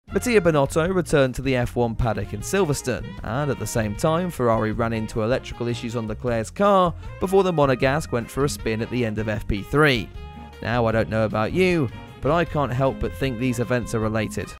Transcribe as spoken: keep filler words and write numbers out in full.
Mattia Binotto returned to the F one paddock in Silverstone, and at the same time Ferrari ran into electrical issues on Leclerc's car before the Monegasque went for a spin at the end of F P three. Now I don't know about you, but I can't help but think these events are related.